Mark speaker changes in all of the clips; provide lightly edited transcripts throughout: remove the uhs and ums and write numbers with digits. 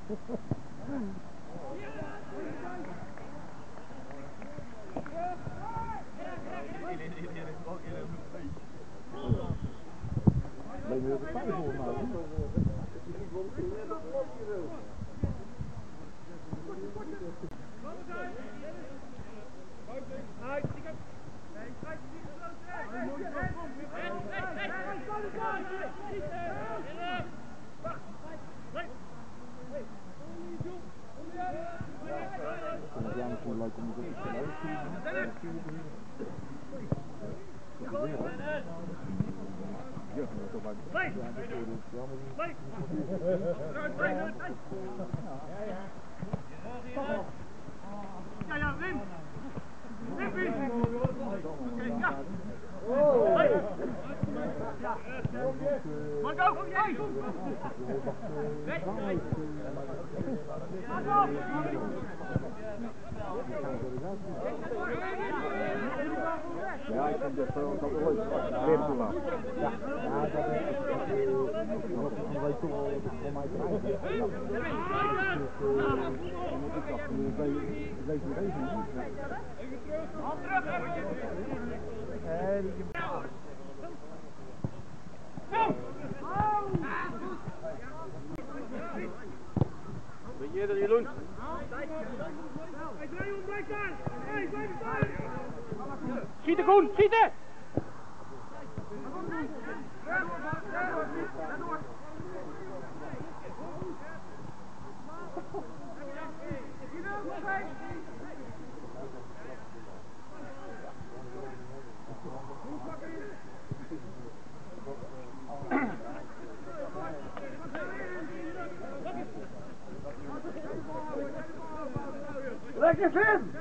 Speaker 1: Lijkt me dat het 5 volgens mij. Leuk om het te luisteren. Ja, dat was
Speaker 2: ja, Wim! Marco, kom jij!
Speaker 1: Ja, ik vind het wel leuk. Weer toe laten. Ja, dat weet toch wel voor mij krijgen. Moet ik dat deze niet.
Speaker 3: Weet je dat Jeroen? Schieten Koen, schieten!
Speaker 1: Lekker Vin!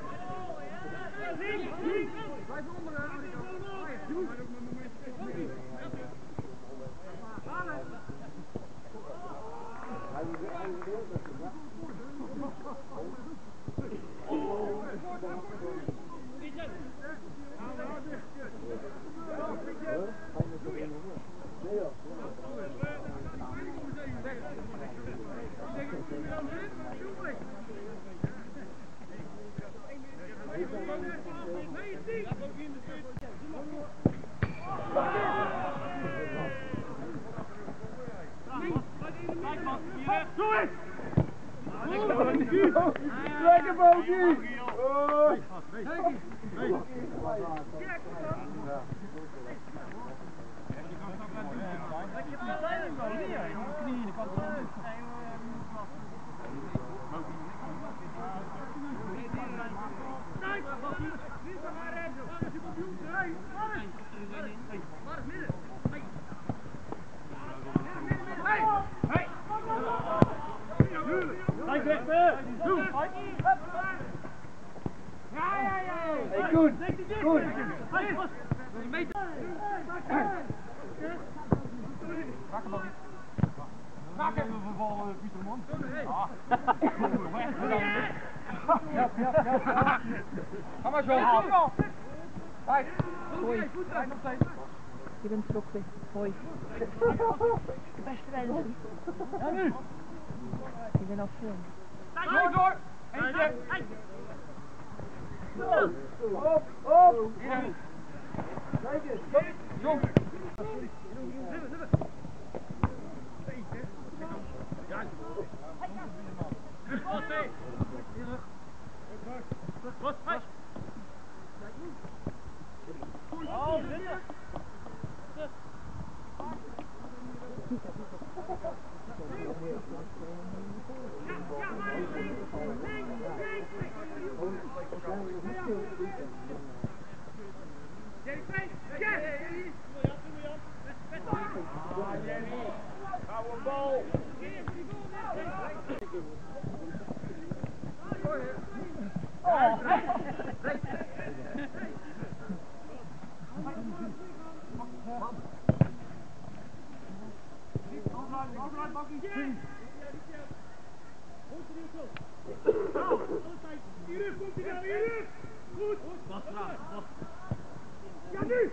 Speaker 1: Lekker Bogie! Goed, goed.
Speaker 2: Maak even een verval, Pieterman.
Speaker 3: Ja. Ga maar zo. Kijk. Hoi.
Speaker 4: Je bent trokken. Hoi. De beste wensen.
Speaker 3: En nu?
Speaker 4: Je bent al film.
Speaker 3: Goed hoor. Eentje.
Speaker 1: Op!
Speaker 3: Hier.
Speaker 1: Kijk eens!
Speaker 3: Jong.
Speaker 2: Oude bal! Ja, nu!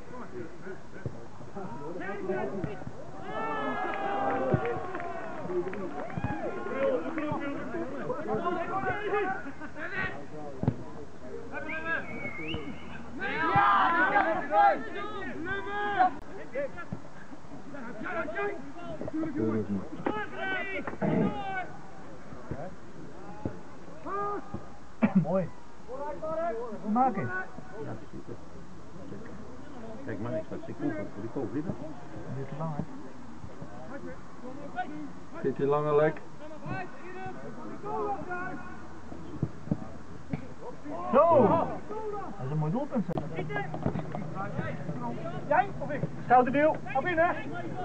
Speaker 1: Keurig niet.
Speaker 3: Mooi. Maken.
Speaker 1: Ja, super. Kijk maar, ik sta te koeken voor die koffie.
Speaker 3: Dit te lang, hè?
Speaker 1: Zit je lange lek?
Speaker 3: Zo! Dat is een mooi doelpunt, zeg.
Speaker 2: Jij of ik? Schouderduw. Op in, hè?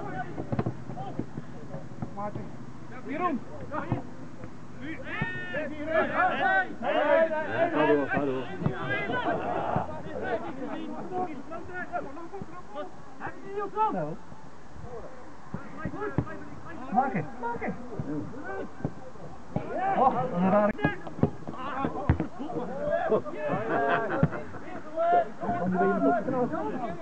Speaker 2: Maarten. Jeroen.
Speaker 1: Ga door, ga door.
Speaker 3: Zo. Maken, maken. Oh, dat is een rare... Dan ben je hem toch knap.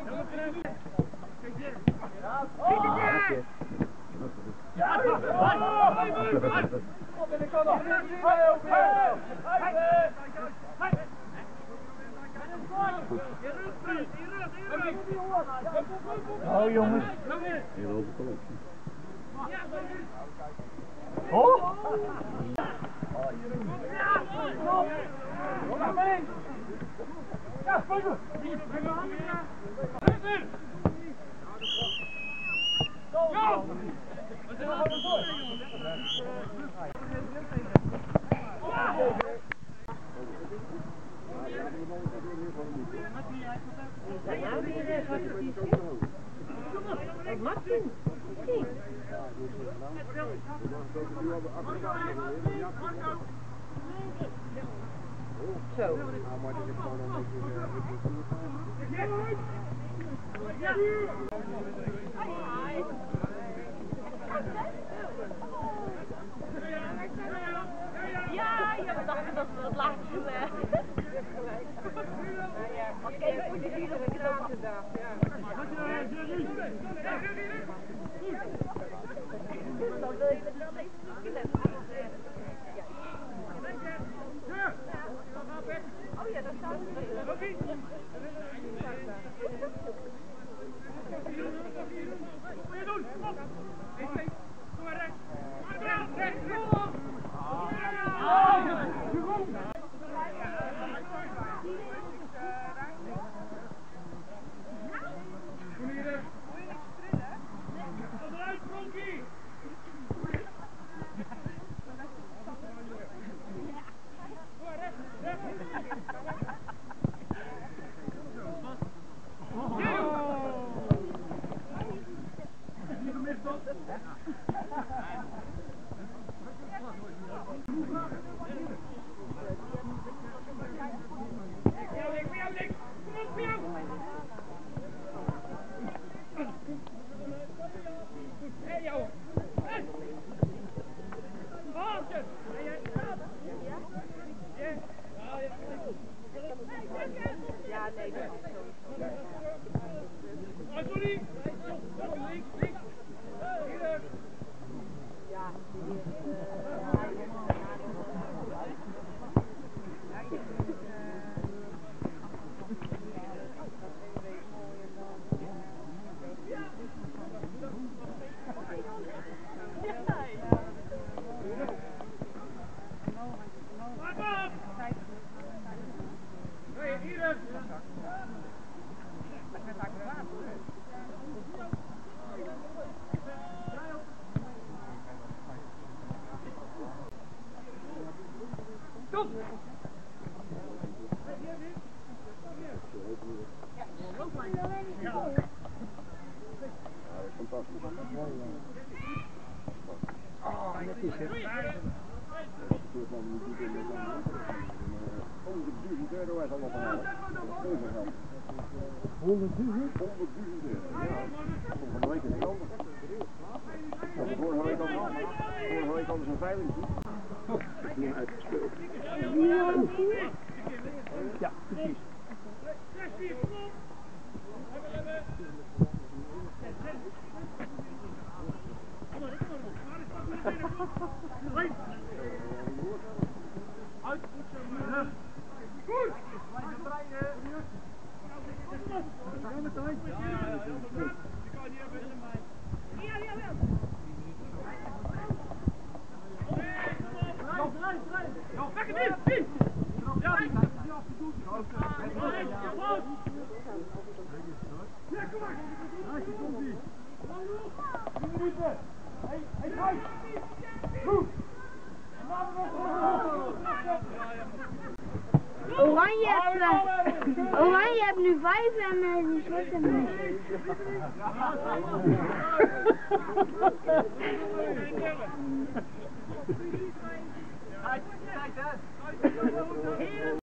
Speaker 3: Oh jongens.
Speaker 1: Heel overkomen.
Speaker 3: Oh!
Speaker 2: Ja, spelen!
Speaker 4: Martin, zie. Zo. Ja, we dachten dat we het laatste maar kijk, voor die video heb ik het ook gedaan. Dan wil je het wel even oh ja, dat staat
Speaker 3: Ja, precies.
Speaker 5: Oranje heeft nu 5 en die zwarte heeft nu 7.